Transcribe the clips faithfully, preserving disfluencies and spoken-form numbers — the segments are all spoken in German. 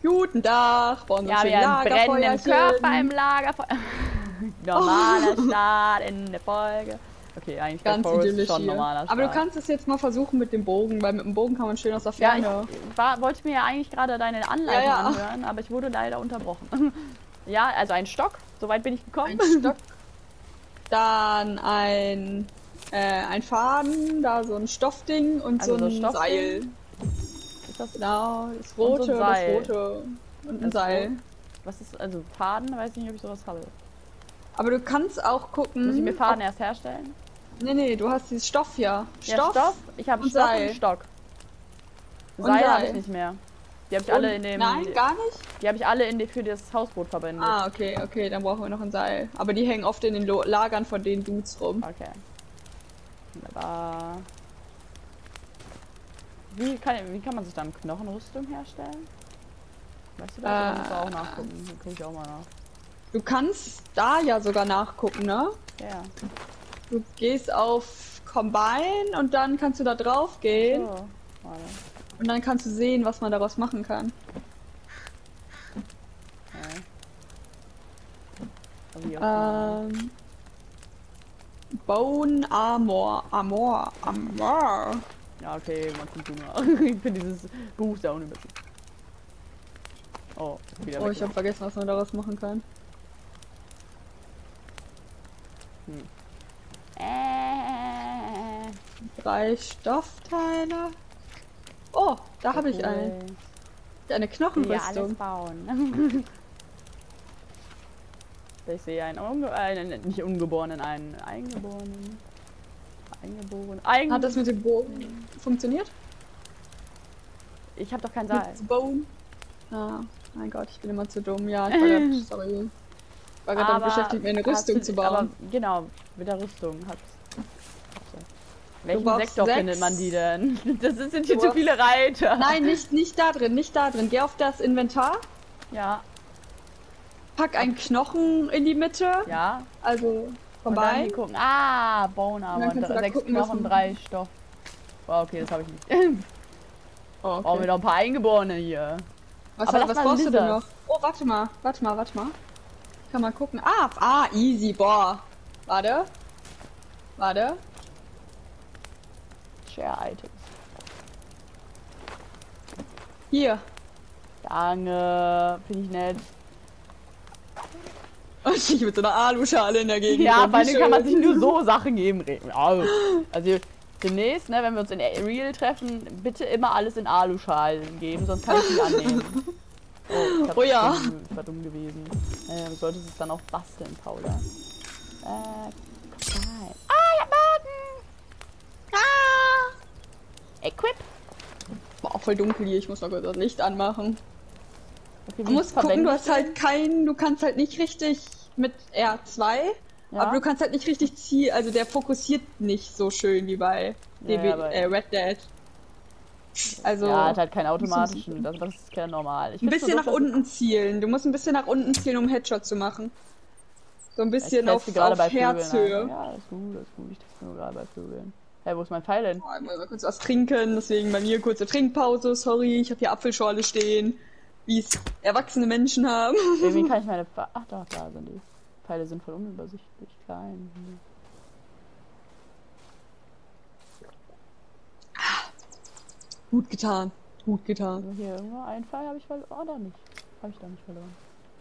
Guten Tag, bei unserem Ja, schönen wir haben einen brennenden Körper im Lagerfeuerchen. Lagerfeuer. Normaler Start in der Folge. Okay, eigentlich bei Ganz Forest idyllisch schon hier. normaler Aber du Start. kannst es jetzt mal versuchen mit dem Bogen, weil mit dem Bogen kann man schön aus der Ja, ich Ferne. war, wollte mir ja eigentlich gerade deine Ja, Anleitung ja. anhören, aber ich wurde leider unterbrochen. Ja, also ein Stock, soweit bin ich gekommen. Ein Stock, dann ein, äh, ein Faden, da so ein Stoffding und Also so so ein Seil. Stoffding. Ist das Genau, das und so ein rote, das Seil. rote und ein Das Rot. Seil. Was ist, also Faden, weiß nicht, ob ich sowas habe. Aber du kannst auch Muss ich mir gucken, ob... Faden erst herstellen? Nee, nee, du hast dieses Stoff ja. Ja, Stoff Stoff. Ich habe und Stoff und Seil. Stock. Und Seil habe ich Seil. nicht mehr. Die habe ich alle in Und... dem. Nein, gar nicht? Die habe ich alle in die, für das Hausboot verwendet. Ah, okay, okay, dann brauchen wir noch ein Seil. Aber die hängen oft in den Lo Lagern von den Dudes rum. Okay. Wunderbar. Wie kann, wie kann man sich dann Knochenrüstung herstellen? Weißt du das? Oder musst du auch Äh, nachgucken? Dann guck ich auch mal nach. Du kannst da ja sogar nachgucken, ne? Ja. Du gehst auf Combine und dann kannst du da drauf gehen So. Warte. und dann kannst du sehen, was man daraus machen kann. Okay. Wie auch immer. Ähm, Bone Armor. Armor. Armor. Ja, okay, man kommt du nach. Ich finde dieses Buch da unübersichtlich. Oh, wieder Oh, weg. ich habe vergessen, was man daraus machen kann. Hm. Äh, Drei Stoffteile. Oh, da habe ich einen. cool. Eine Ja, alles Knochenrüstung. bauen. Ich sehe einen, Unge einen nicht ungeborenen, einen eingeborenen. Eingeborenen. Eigen Hat das mit dem Bogen funktioniert? ich habe doch kein Seil. Mit Bone? Ah, mein Gott, ich bin immer zu dumm. Ja, ich war grad, sorry. Ich war gerade damit beschäftigt, mir eine hast Rüstung du- zu bauen. Aber genau, mit der Rüstung hat's. Welchen brauchst Sektor sechs. findet man die denn? Das sind hier Du zu brauchst- viele Reiter. Nein, nicht, nicht da drin, nicht da drin. Geh auf das Inventar, Ja, pack einen Knochen in die Mitte. ja. Also Und dann hier vorbei. gucken. Ah, Bone Und dann Armor. kannst du da Sechs gucken, was Knochen, du- drei Stoff. Wow, okay, das habe ich nicht. Oh, Brauchen wir okay. noch ein paar Eingeborene hier. Was, aber lass was mal brauchst du denn Lizards. noch? Oh, warte mal, warte mal, warte mal. Ich kann mal gucken. Ah, ah, easy, boah. Warte. Warte. Share Items. Hier. Danke, finde ich nett. Und ich mit so einer Aluschale in der Gegend. Ja, rum, vor wie allem kann man schön. sich nur so Sachen geben. Ja, also demnächst, ne, wenn wir uns in Real treffen, bitte immer alles in Aluschalen geben, sonst kann ich nicht annehmen. Oh, ich hab Oh ja. dumm, ich war dumm gewesen. Naja, du solltest es dann auch basteln, Paula. Äh, komm rein. Ah, ich hab Magen! Ah! Equip? Boah, voll dunkel hier. Ich muss noch kurz das Licht anmachen. Okay, Du wie musst gucken, verwende du ich hast halt keinen, du kannst halt nicht richtig mit R zwei, Ja. aber du kannst halt nicht richtig zielen, also der fokussiert nicht so schön wie bei Ja, D B, ja, aber- äh, Red Dead. Also Ja, hat halt keinen ein automatischen, das, das ist kein normal. Ich bisschen find's nur nach doof, dass- unten zielen. Du musst ein bisschen nach unten zielen, um Headshot zu machen. So ein Ich bisschen teste auf, gerade auf bei Vögeln Herzhöhe. ein. Ja, das ist gut, das ist gut. Ich teste nur gerade bei Vögeln. Hey, wo ist mein Pfeil denn? Oh, ich muss mal kurz was trinken, deswegen bei mir kurze Trinkpause. Sorry, ich habe hier Apfelschorle stehen, wie es erwachsene Menschen haben. Irgendwie kann ich meine Pfeile... Ach doch, da sind die. Pfeile sind voll unübersichtlich klein. Gut getan, gut getan. Also hier irgendwo ein Pfeil habe ich verloren. Oh, da nicht. Habe ich da nicht verloren.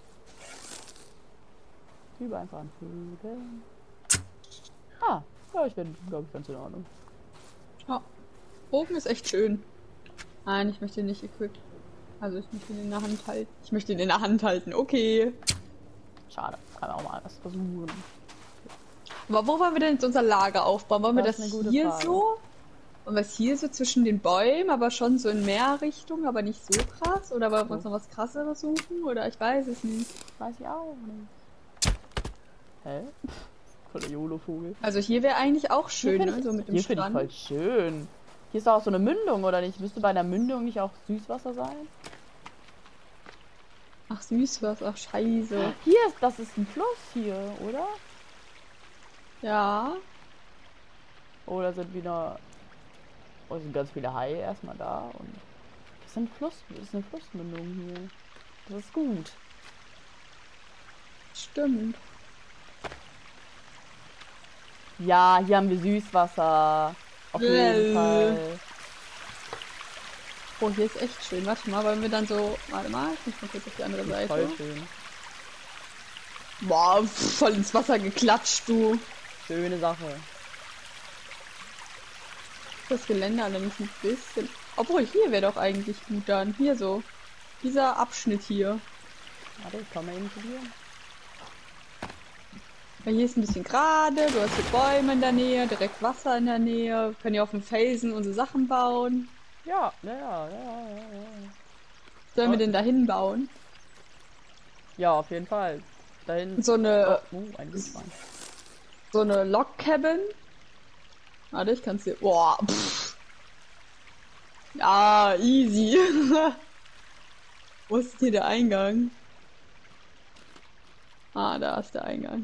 Über einfach an Vögeln. Ah, ja, ich bin, glaube ich, ganz in Ordnung. Ja, Bogen ist echt schön. Nein, ich möchte ihn nicht equipped. Also ich möchte ihn in der Hand halten. Ich möchte ihn in der Hand halten, okay. Schade, kann auch mal was versuchen. Aber wo wollen wir denn jetzt unser Lager aufbauen? Wollen wir Das das, ist eine gute hier Frage. so? Wollen wir es hier so zwischen den Bäumen, aber schon so in mehr Richtung, aber nicht so krass? Oder wollen wir uns noch was krasseres suchen? Oder ich weiß es nicht. Weiß ich auch nicht. Hä? Voller YOLO-Vogel. Also hier wäre eigentlich auch Hier schön, find ne? ich- So mit dem Hier finde ich Strand. voll schön. Hier ist auch so eine Mündung, oder nicht? Müsste bei einer Mündung nicht auch Süßwasser sein? Ach süß was, ach scheiße. Hier ist, das ist ein Fluss hier, oder? Ja. Oder sind wieder... Oh, sind ganz viele Haie erstmal da und... Das ist ein Fluss, das ist eine Flussmündung hier. Das ist gut. Stimmt. Ja, hier haben wir Süßwasser. Auf jeden Well. Fall. Oh, hier ist echt schön. Warte mal, wollen wir dann so... Warte mal, ich muss mal kurz auf die andere Seite. Voll schön. Boah, pff, voll ins Wasser geklatscht, du. Schöne Sache. Das Gelände allerdings ein bisschen... Obwohl, hier wäre doch eigentlich gut dann. Hier so. Dieser Abschnitt hier. Warte, ich komme mal eben zu dir. Ja, hier ist ein bisschen gerade, du hast hier Bäume in der Nähe, direkt Wasser in der Nähe. Wir können hier auf dem Felsen unsere Sachen bauen. Ja, ja, ja, ja, ja. Sollen Oh. wir denn dahin bauen? Ja, auf jeden Fall. Dahin. So eine, Oh, oh, ein Wildschwein. so eine Log-Cabin. Warte, ich kann's hier... Boah, pff. Ja, easy. Wo ist hier der Eingang? Ah, da ist der Eingang.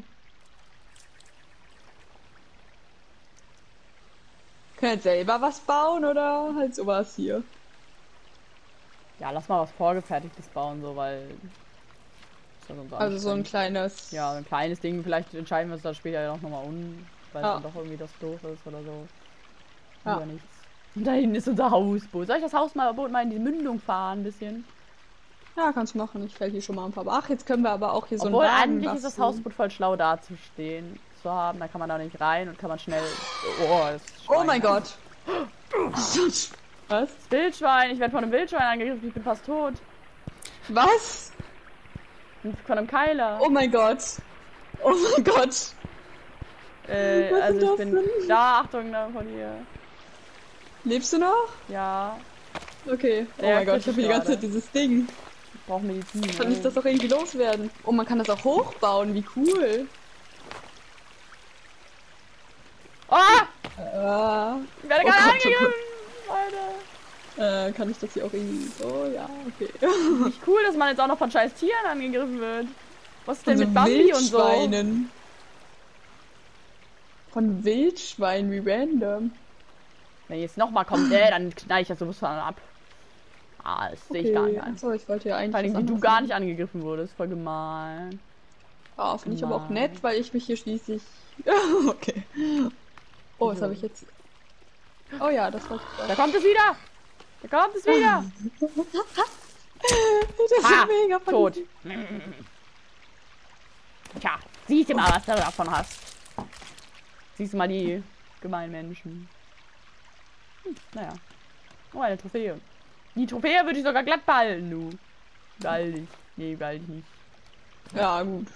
Können wir jetzt selber was bauen oder halt sowas hier? Ja, lass mal was Vorgefertigtes bauen, so, weil. Ist ja sonst Also so ein anstrengend. kleines... Ja, ein kleines Ding. Vielleicht entscheiden wir uns dann später ja noch mal um, weil Ja. dann doch irgendwie das doof ist oder so. Ja. Oder nichts. Und da hinten ist unser Hausboot. Soll ich das Hausboot mal in die Mündung fahren, ein bisschen? Ja, kannst du machen. Ich fällt hier schon mal ein paar. Ach, jetzt können wir aber auch hier Obwohl, so einen Wagen eigentlich ist das basteln. Hausboot voll schlau dazustehen zu haben. Da kann man da nicht rein und kann man schnell. Oh, das Oh Schwein. mein Gott. Was? Das Wildschwein. Ich werde von einem Wildschwein angegriffen. Ich bin fast tot. Was? Und von einem Keiler. Oh mein Gott. Oh mein Gott. äh, was also ist ich das bin. denn? Da, Achtung, da von hier. Lebst du noch? Ja, Okay. Oh Der mein Gott, ich habe kriegt die ganze gerade. Zeit dieses Ding. ich brauche Medizin. Kann ich ne? das auch irgendwie loswerden? Oh, man kann das auch hochbauen. Wie cool. Oh! Äh, Ich werde Oh gerade Gott, oh angegriffen! Alter. äh, kann ich das hier auch irgendwie so? Ja, okay. Nicht cool, dass man jetzt auch noch von scheiß Tieren angegriffen wird. Was ist denn Von mit so Bambi und so? Wildschweinen. Von Wildschweinen, wie random. Wenn jetzt nochmal kommt, äh, dann knall ich das sowas von ab. Ah, das sehe ich gar nicht ein. Achso, ich wollte ja eigentlich. Vor allem, was wie du anderes gar machen. nicht angegriffen wurdest. Voll gemein. Ah, finde ich aber auch Nein. nett, weil ich mich hier schließlich. Okay. Oh, was So. habe ich jetzt? Oh ja, das wollte ich Da auch. kommt es wieder! Da kommt es wieder! Das Ha! ist mega von Tot. diesem- Tja, siehst du mal, was du davon hast. Siehst du mal die gemeinen Menschen. Hm, naja. Oh, eine Trophäe. Die Trophäe würde ich sogar glatt behalten, du. Behalte ich. Nee, behalte ich nicht. Ja, gut.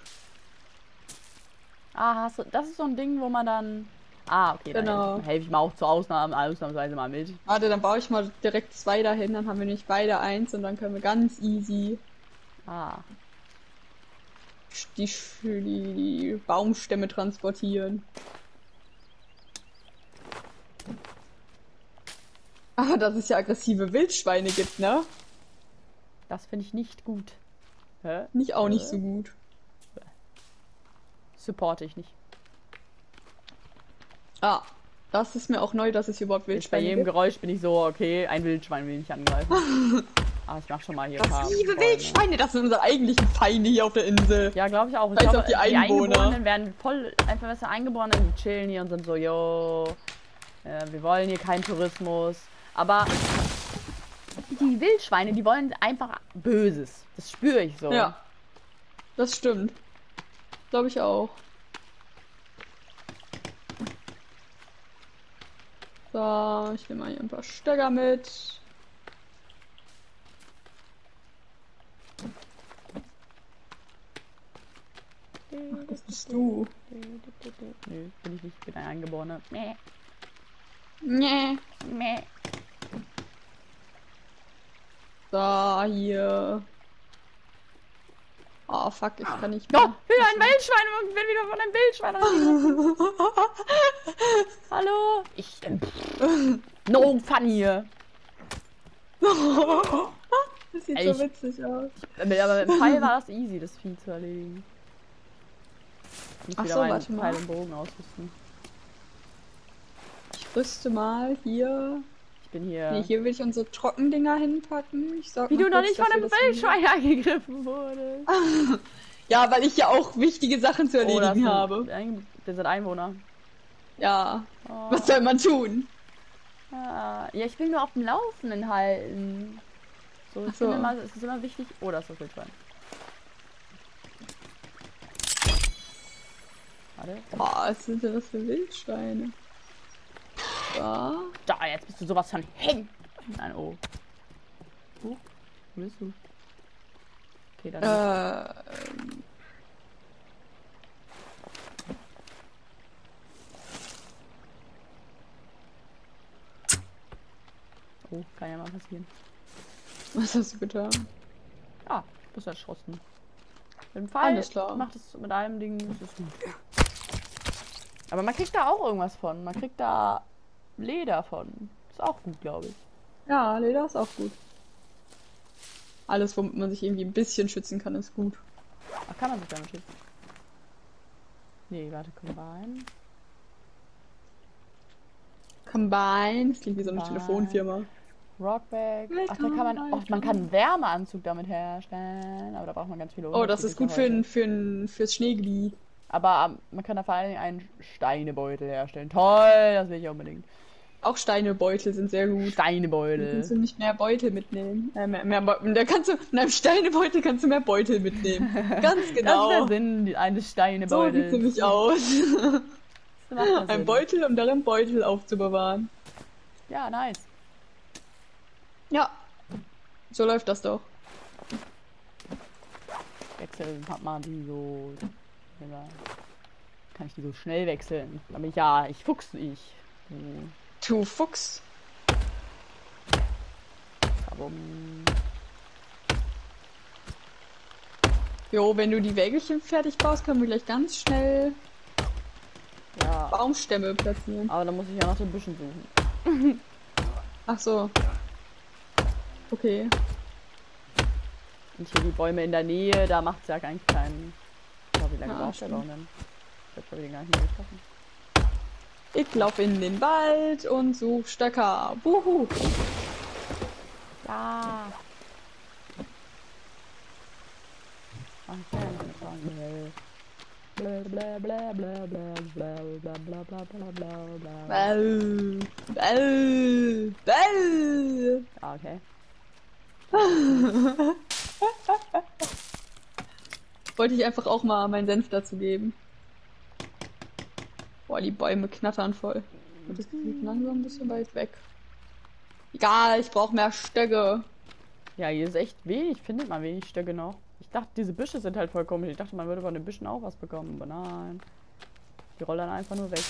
Ah, hast du, das ist so ein Ding, wo man dann... Ah, okay, dann Genau. helfe ich, helfe ich mal auch zur Ausnahme, ausnahmsweise mal mit. Warte, dann baue ich mal direkt zwei dahin, dann haben wir nicht beide eins und dann können wir ganz easy Ah, die, die, die Baumstämme transportieren. Aber dass es ja aggressive Wildschweine gibt, ne? das finde ich nicht gut. Hä? Nicht auch nicht Äh. so gut. Supporte ich nicht. Ah, das ist mir auch neu, dass es hier überhaupt Jetzt bei Wildschweine jedem gibt. Geräusch bin ich so, okay, ein Wildschwein will ich nicht angreifen. Ah, ich mach schon mal hier ein paar Das liebe Bäume. Wildschweine, das sind unsere eigentlichen Feinde hier auf der Insel. Ja, glaube ich auch. Ich Weiß glaube, auch die Einwohner. Eingeborenen werden voll einfach besser Eingeborenen, die chillen hier und sind so, yo, äh, wir wollen hier keinen Tourismus. Aber die Wildschweine, die wollen einfach Böses. Das spüre ich so. Ja, das stimmt. Glaube ich auch. So, ich nehme mal hier ein paar Stöcker mit. Ach, das bist du. Nö, bin ich nicht. Ich bin ein Eingeborener. Meh, Nee. meh. So, hier. Oh, fuck, ich kann nicht Oh, mehr. wieder ein Wildschwein und bin wieder von einem Wildschwein angegriffen. Hallo? Ich. Ähm, no fun hier. Das sieht Ey, so ich- witzig aus. Aber mit dem Pfeil war das easy, das Vieh zu erledigen. Ich muss Ach wieder so, meinen warte mal. Pfeil und Bogen ausrüsten. Ich rüste mal hier. Ich bin hier. Nee, hier will ich unsere Trockendinger hinpacken. Ich sag Wie mal du noch kurz, nicht von dass wir einem das Wildschwein angegriffen wurdest. Ja, weil ich ja auch wichtige Sachen zu Oh, das erledigen sind, habe. ein- das sind Einwohner. Ja. Oh. Was soll man tun? Ah, ja, ich will nur auf dem Laufenden halten. So, ich Ach so. finde immer, es ist immer wichtig. Oh, das ist das Wildschwein. Warte. Boah, was sind denn das für Wildschweine? Da. Da, jetzt bist du sowas von hängen. Nein, oh. Wo bist du? Okay, dann. Äh, Oh, kann ja mal passieren. was hast du getan? Ah, du bist erschossen. Im Fall Alles klar. macht es mit einem Ding, das ist gut. Aber man kriegt da auch irgendwas von. Man kriegt da Leder von. Ist auch gut, glaube ich. Ja, Leder ist auch gut. Alles, womit man sich irgendwie ein bisschen schützen kann, ist gut. Ach, kann man sich damit schützen? Nee, warte, Combine. Combine, das klingt wie so eine Combine. Telefonfirma. Rockback. Ach, da kann man. Willkommen, Oh, man kann einen Wärmeanzug damit herstellen. Aber da braucht man ganz viele Oh, das ist gut für unterschiedliche ein, für ein, fürs Schneegebiet. Häuser. Aber ähm, man kann da vor allen Dingen einen Steinebeutel herstellen. Toll, das will ich unbedingt. Auch Steinebeutel sind sehr gut. Da Steinebeutel. kannst du nicht mehr Beutel mitnehmen. Äh, mehr, mehr Beutel. Da kannst du, in einem Steinebeutel kannst du mehr Beutel mitnehmen. Ganz Das ist genau. der Sinn eines So Steinebeutels. sieht's nämlich aus. Das macht ja Ein Sinn. Beutel, um darin Beutel aufzubewahren. Ja, nice. Ja. So läuft das doch. Wechseln hat man die so. Ja, kann ich die so schnell wechseln? Aber ja, ich fuchs ich. Hm, Du Fuchs. Warum? Jo, wenn du die Wägelchen fertig baust, können wir gleich ganz schnell Ja. Baumstämme platzieren. Aber dann muss ich ja nach den Büschen suchen. Ach so. Okay. Und hier die Bäume in der Nähe, da macht es ja eigentlich keinen. Oh, wie lange Ja, braucht der stimmt. Baum denn? Ich hab schon wieder gar nicht mehr geschaffen. Ich lauf in den Wald und such Stöcker. Wuhu. Ja. Ach, ich kann nicht sagen. Bla bla bla bla bla bla bla bla bla bla bla bla. Bell. Bell. Bell. Ah, okay. Wollte ich einfach auch mal meinen Senf dazu geben. Boah, die Bäume knattern voll. Und das geht langsam ein bisschen weit weg. Egal, ich brauche mehr Stöcke. Ja, hier ist echt wenig, findet man wenig Stöcke noch. Ich dachte, diese Büsche sind halt voll komisch. Ich dachte, man würde von den Büschen auch was bekommen, aber nein. Die rollen dann einfach nur weg.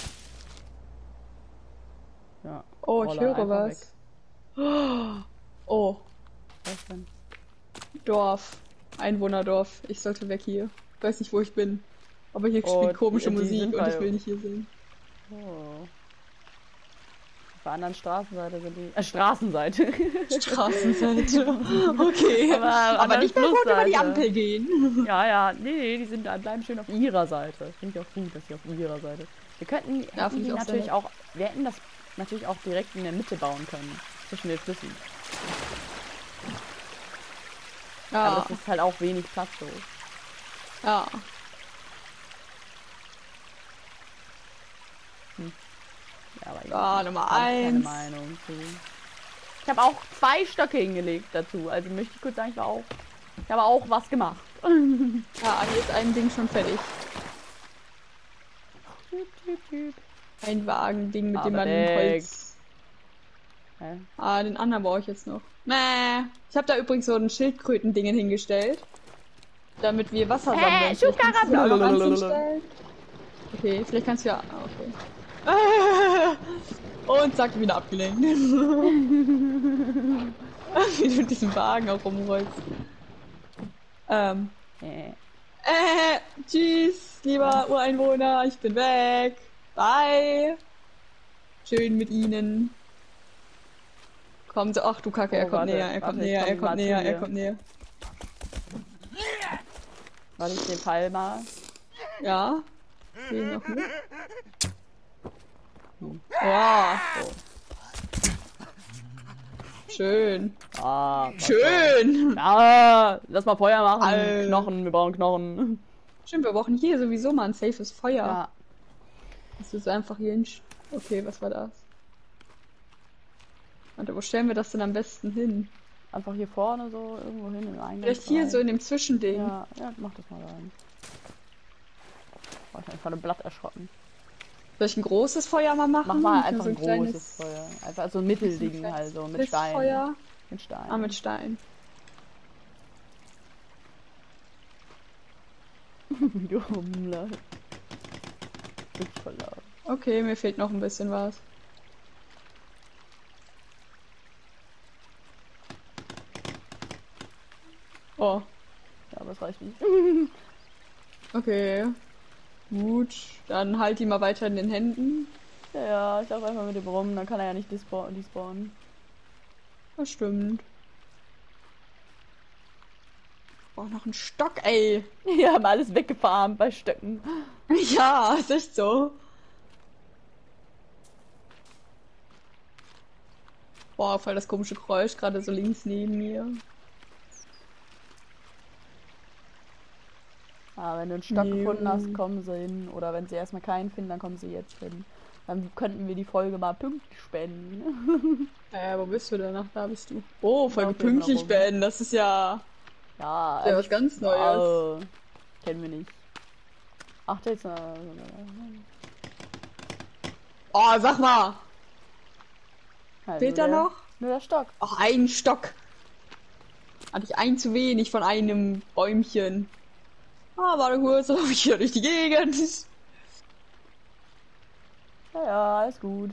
Ja. Oh, ich rollen höre einfach was. Oh, Was denn? Dorf. Einwohnerdorf. Ich sollte weg hier. Ich weiß nicht, wo ich bin. Aber hier Oh, spielt komische die- die Musik sind und ich bei- will nicht hier sein. Oh. Auf der anderen Straßenseite sind die. Äh, Straßenseite. Straßenseite. Okay. Aber Aber, an der nicht mehr gut über die Flussseite. Ampel gehen. Ja, ja. Nee, nee, die sind da, bleiben schön auf ihrer Seite. Finde ich auch gut, dass sie auf ihrer Seite. Wir könnten Ja, hätten finde die ich auch sehr natürlich nett. auch. Wir hätten das natürlich auch direkt in der Mitte bauen können. Zwischen den Flüssen. Aber Ja, das ist halt auch wenig Platz so. ja. Ja, aber ich Ja, Nummer habe keine eins. Meinung zu. Ich habe auch zwei Stöcke hingelegt dazu. Also möchte ich kurz sagen, ich war auch. Ich habe auch was gemacht. Ja, hier ist ein Ding schon fertig. Typ, typ, typ. Ein Wagending, mit dem Aber man weg. Holz. Hä? Ah, den anderen brauche ich jetzt noch. Mäh. Ich habe da übrigens so ein Schildkröten-Dingen hingestellt. Damit wir Wasser Hä, sammeln. Vielleicht kannst du da auch noch eins hinstellen. Okay, vielleicht kannst du ja. Ah, okay. Und zack, wieder abgelenkt. Wie du diesen Wagen auch rumrollst. Ähm. Äh. Äh, tschüss, lieber Ureinwohner, ich bin weg. Bye. Schön mit Ihnen. Kommen Sie, ach du Kacke, er Oh, kommt warte, näher, er kommt warte, ich näher, komm er mal kommt zu näher, er dir. kommt näher. Warte, ich den Pfeil mal. Ja. Geh noch mit. Wow. Schön. Ah, Schön. ja, lass mal Feuer machen. Alter. Knochen, wir brauchen Knochen. Stimmt, wir brauchen hier sowieso mal ein safes Feuer. Ja. Das ist einfach hier hin. Okay, was war das? Warte, wo stellen wir das denn am besten hin? Einfach hier vorne so irgendwo hin im Eingang. Vielleicht hier so in dem Zwischending. Ja, ja, mach das mal rein. Oh, ich bin von einem Blatt erschrocken. Soll ich ein großes Feuer mal machen? Mach mal Für einfach so ein kleines großes Feuer. Einfach so ein Mittelding halt so mit Stein. Feuer. Mit Stein. Ah, mit Stein. Du Hummler. Wirklich voll laut. Okay, mir fehlt noch ein bisschen was. Oh, Ja, aber es reicht nicht. okay. Gut, dann halt die mal weiter in den Händen. Ja, ja, ich laufe einfach mit dem rum, dann kann er ja nicht despawn- despawnen. Das stimmt. Oh, noch ein Stock, ey. Wir haben alles weggefarmt bei Stöcken. Ja, ist echt so. Boah, voll das komische Geräusch, gerade so links neben mir. Ah, wenn du einen Stock Jo. gefunden hast, kommen sie hin. Oder wenn sie erstmal keinen finden, dann kommen sie jetzt hin. Dann könnten wir die Folge mal pünktlich spenden. Äh, wo bist du denn? Ach, da bist du. Oh, voll Ja, okay, pünktlich genau. beenden, das ist ja, Ja, ja was ganz Neues. äh, kennen wir nicht. Ach, jetzt. Äh, Oh, sag mal, also fehlt da der- noch? Nur der Stock. Ach, ein Stock. Hatte ich ein zu wenig von einem Bäumchen. Ah, warte kurz, laufe ich hier durch die Gegend. Ja, ja, alles gut.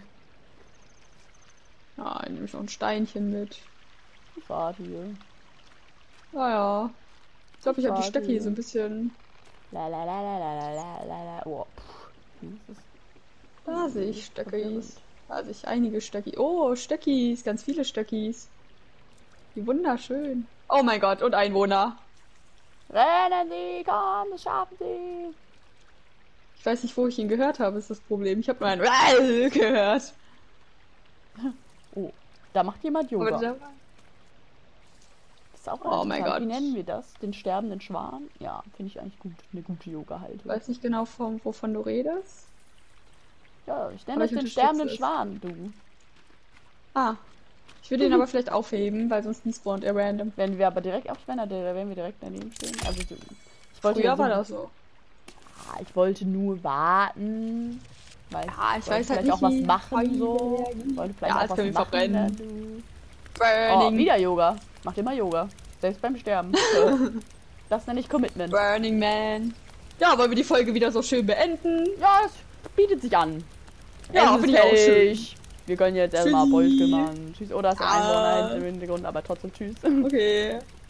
Ja, ich nehme ich noch ein Steinchen mit. Ich warte hier. Naja. Ich glaube, ich habe die Warte. Stöcke hier so ein bisschen. La la la la la la la la. Oh, pff. Wie ist das? Da sehe ich Stöckis. Da sehe ich einige Stöckis. Oh, Stöckis, ganz viele Stöckis. Wie wunderschön. Oh mein Gott, und Einwohner. Rennen Sie, komm, das schaffen Sie. Ich weiß nicht, wo ich ihn gehört habe, ist das Problem. Ich habe nur ein Rall gehört. Oh, da macht jemand Yoga. Aber da- Das ist auch Oh mein interessant. Gott. Wie nennen wir das? Den sterbenden Schwan? Ja, finde ich eigentlich gut. Eine gute Yoga-Haltung. Ich weiß nicht genau, von, wovon du redest. Ja, ich Aber nenne das ich den unterstütze sterbenden es. Schwan, du. Ah. Ich würde ihn aber vielleicht aufheben, weil sonst spawnt er random. Wenn wir aber direkt aufspannen, da werden wir direkt daneben stehen. Also, du- ich wollte Früher ja so, war das so. Ah, ich wollte nur warten. Weil Ja, ich wollte weiß halt vielleicht nicht, auch was wie machen so. Feuerwehr- Wollte vielleicht Ja, auch das was können wir machen, verbrennen. wenn du... Oh, Burning. wieder Yoga. Mach immer Yoga. Selbst beim Sterben. Das nenne ich Commitment. Burning Man. Ja, wollen wir die Folge wieder so schön beenden? Ja, es bietet sich an. Ja, Es ist finde ich auch schön. fertig. Wir können jetzt erstmal Tschüssi. Bolzke machen. Tschüss. Oder ist der Ah. Einwohner im Hintergrund, aber trotzdem tschüss. Okay.